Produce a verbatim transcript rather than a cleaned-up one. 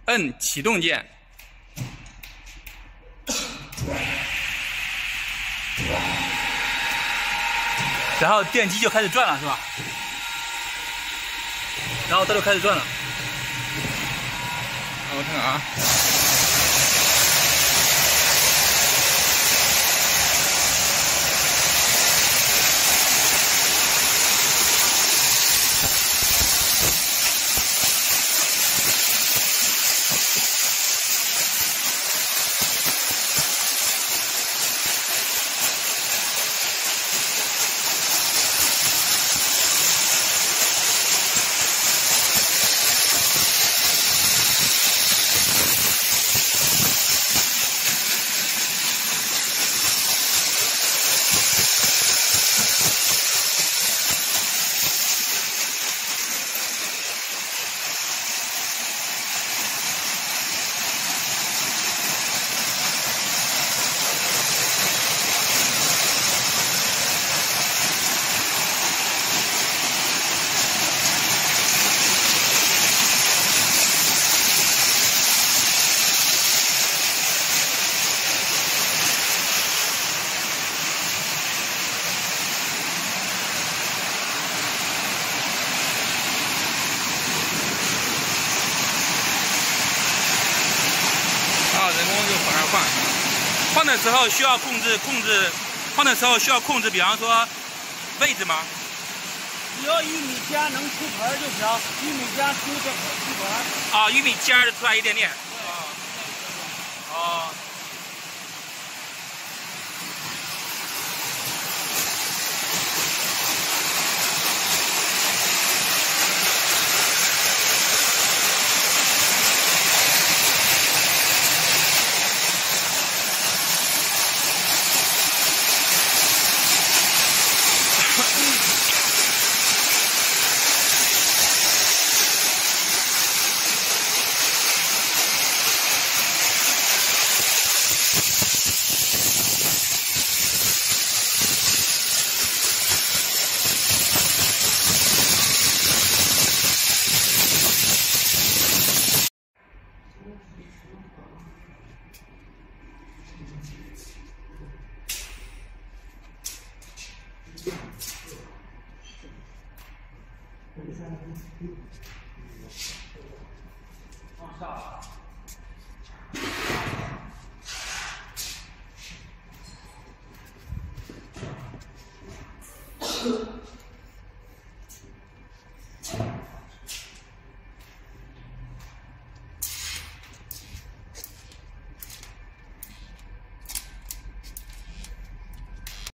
摁启动键。然后电机就开始转了，是吧？然后它就开始转了。我看看啊。 人工就往上换，换的时候需要控制控制，换的时候需要控制，比方说位置吗？ 只要玉米尖能出盆就行，玉米尖出这出盆。 啊，玉米尖儿出来一点点。哦。哦。往上。